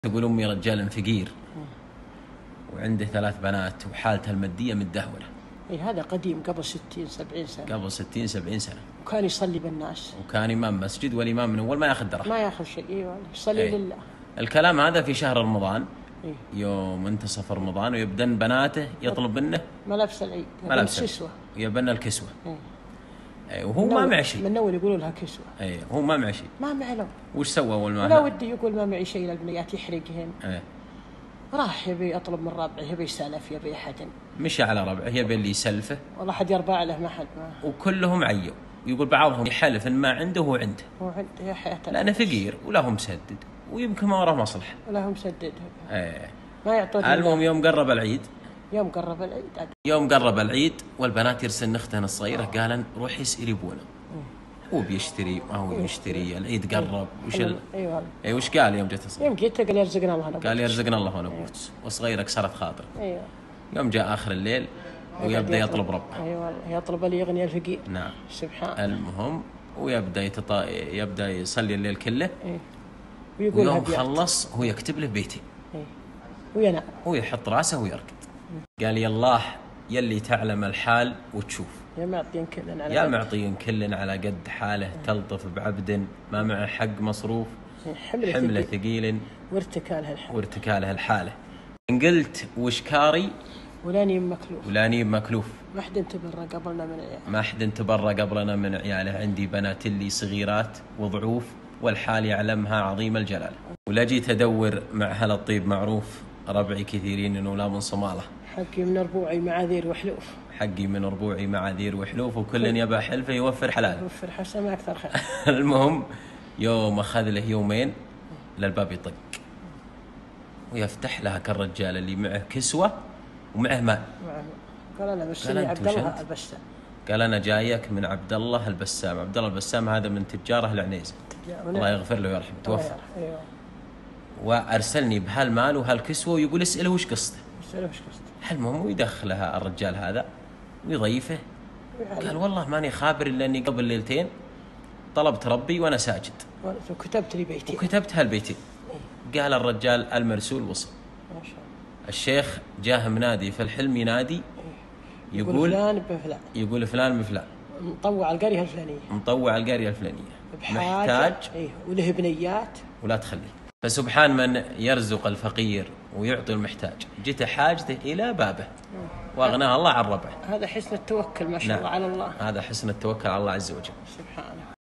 تقول أمي رجال فقير وعنده 3 بنات وحالته المادية متدهورة. هذا قديم قبل 60-70 سنة. قبل 60-70 سنة. وكان يصلي بالناس. وكان إمام مسجد، والإمام من أول ما يأخذ درهم. ما يأخذ شيء. أيوة يصلي لله. الكلام هذا في شهر رمضان. يوم انتصف رمضان ويبدن بناته يطلب منه ملابس العيد. ملابس الكسوة. يبنى الكسوة. وهو ما معه شيء. من أول يقولوا لها كسوة. هو ما معه شيء. ما معه له. وش سوى أول ما؟ ولا ودي يقول ما معي شيء للبنيات يحرقهن. راح يبي أطلب من ربعه، يبي يسلف، يبي أحد. مشى على ربعه يبي اللي يسلفه. والله حد يربع له ما حد ما. وكلهم عيوا. يقول بعضهم يحلف إن ما عنده هو عنده. هو عنده يا حياته. لأنه فقير ولا هو مسدد ويمكن ما وراه مصلحة. ولا هو مسدد. ما يعطون. المهم يوم قرب العيد. يوم قرب العيد والبنات يرسل أختهن الصغيرة قالن روح اسأل ابونا. هو بيشتري ما هو يشتري، العيد قرب وش قال يوم جت الصغيرة؟ يوم جيت قال يرزقنا الله ونبوت. قال يرزقنا الله ونبوت وصغيرة كسرت خاطر. يوم جاء آخر الليل ويبدأ يطلب ربه. يطلب اللي يغني الفقير. نعم. سبحان. المهم ويبدأ يبدأ يصلي الليل كله. ويقول يوم خلص هو يكتب له بيتين. وينام. هو يحط راسه ويركض. قال يا الله يلي تعلم الحال وتشوف. يا معطين كلن على قد حاله. تلطف بعبد ما معه حق مصروف. حمله ثقيل وارتكالها الحاله. إن قلت وش كاري ولاني مكلوف. ما حد تبرى قبلنا من عياله. عندي بنات لي صغيرات وضعوف والحال يعلمها عظيم الجلال. ولا جيت أدور مع هل الطيب معروف. ربعي كثيرين إنه لا من صمالة. حقي من ربوعي معاذير وحلوف وكل يبا حلفه يوفر حلال. يوفر حسن ما أكثر خير. المهم يوم أخذ له يومين للباب يطق ويفتح لها كالرجال اللي معه كسوة ومعه ماء. قال أنا مرسلني عبد الله البسام. قال أنا جايك من عبد الله البسام. عبد الله البسام هذا من تجاره العنيزة، الله يغفر له ويرحمه، توفى. وأرسلني بهالمال وهالكسوة ويقول اسأله وش قصته. المهم ويدخلها الرجال هذا ويضيفه. قال والله ماني خابر إلا أني قبل ليلتين طلبت ربي وأنا ساجد وكتبت لي بيتين وكتبت هالبيتين. قال الرجال المرسول وصل. ما شاء الله. الشيخ جاه منادي في الحلم ينادي يقول فلان بفلان مطوع القرية الفلانية محتاج وله بنيات ولا تخليه. فسبحان من يرزق الفقير ويعطي المحتاج. جت حاجته إلى بابه وأغناه الله عن ربعه. هذا حسن التوكل ما شاء الله على الله. هذا حسن التوكل على الله عز وجل. سبحانه.